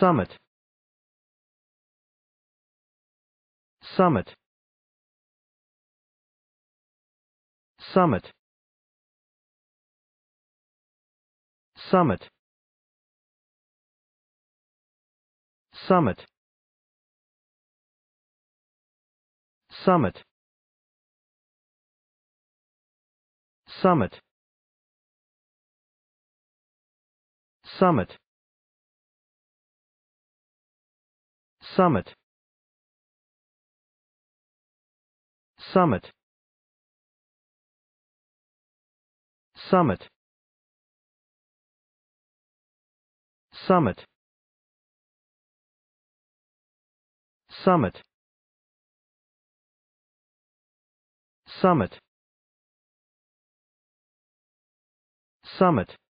summit, summit, summit, summit, summit, summit, summit, summit, summit, summit, summit, summit, summit, summit, summit,